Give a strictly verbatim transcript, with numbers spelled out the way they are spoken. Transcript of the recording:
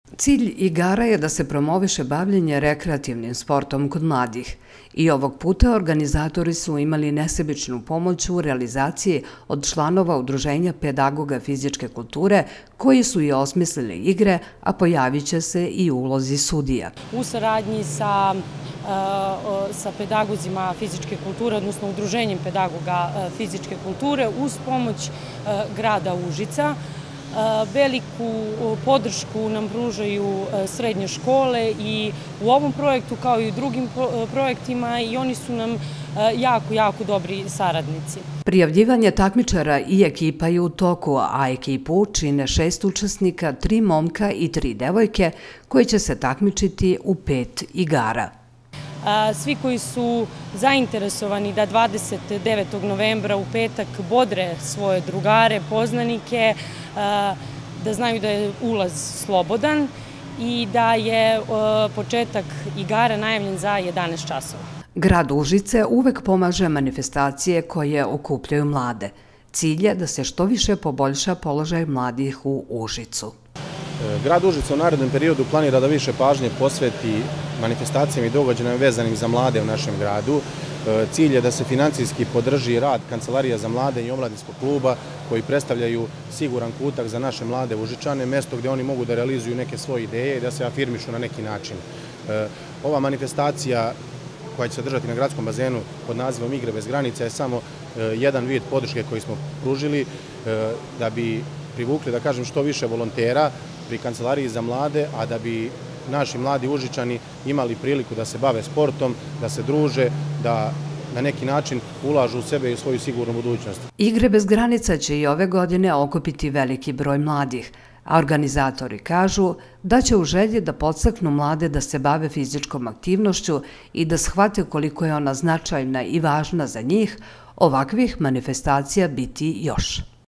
Cilj igara je da se promoviše bavljenje rekreativnim sportom kod mladih i ovog puta organizatori su imali nesebičnu pomoć u realizaciji od članova Udruženja pedagoga fizičke kulture koji su i osmislili igre, a pojavit će se i u ulozi sudija. U saradnji sa sa pedagozima fizičke kulture, odnosno Udruženjem pedagoga fizičke kulture, uz pomoć grada Užica. Veliku podršku nam pružaju srednje škole i u ovom projektu kao i u drugim projektima i oni su nam jako, jako dobri saradnici. Prijavljivanje takmičara i ekipa je u toku, a ekipu čine šest učesnika, tri momka i tri devojke koji će se takmičiti u pet igara. Svi koji su zainteresovani da dvadeset devetog novembra u petak bodre svoje drugare, poznanike, da znaju da je ulaz slobodan i da je početak igara najavljen za jedanaest časova. Grad Užice uvek pomaže manifestacije koje okupljaju mlade. Cilj je da se što više poboljša položaj mladih u Užicu. Grad Užice u narednom periodu planira da više pažnje posveti manifestacijama i događajima vezanim za mlade u našem gradu. Cilj je da se financijski podrži rad Kancelarija za mlade i omladinskog kluba koji predstavljaju siguran kutak za naše mlade Užičane, mesto gdje oni mogu da realizuju neke svoje ideje i da se afirmišu na neki način. Ova manifestacija koja će se održati na gradskom bazenu pod nazivom Igre bez granica je samo jedan vid podrške koji smo pružili da bi privukli, da kažem, što više volontera pri Kancelariji za mlade, a da bi naši mladi Užičani imali priliku da se bave sportom, da se druže, da na neki način ulažu u sebe i u svoju sigurnu budućnost. Igre bez granica će i ove godine okupiti veliki broj mladih, a organizatori kažu da će u želji da podstaknu mlade da se bave fizičkom aktivnošću i da shvate koliko je ona značajna i važna za njih, ovakvih manifestacija biti još.